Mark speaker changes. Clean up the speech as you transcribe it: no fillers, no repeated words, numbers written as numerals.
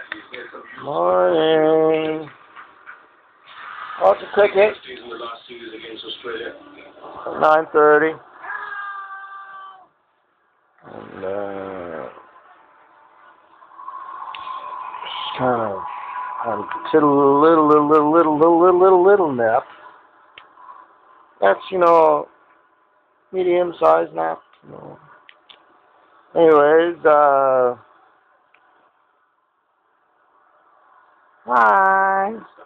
Speaker 1: Morning. Oh, it's a cricket. 9:30. And just kind of took a little nap. That's medium-sized nap. Anyways, hi.